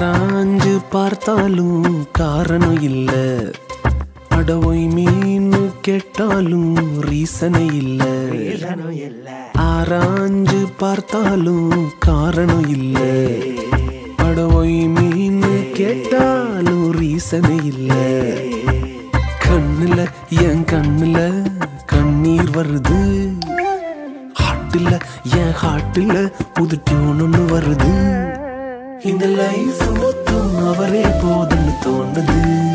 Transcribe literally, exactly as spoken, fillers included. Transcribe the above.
ஆராய்ஞ்சு பார்த்தாலும் காரணம் இல்ல, அடவோய் மீன் கேட்டாலும் ரீசனே இல்ல. ஆராய்ஞ்சு பார்த்தாலும் காரணம் இல்ல, அடவோய் மீன் கேட்டாலும் ரீசனே இல்ல. கண்ணுல என் கண்ணுல கண்ணீர் வருது, ஹாட்டுல என் ஹாட்டுல புது டியூன் ஒண்ணு வருது. இந்த லைஃப் மொத்தம் அவரே போதுன்னு தோணுது.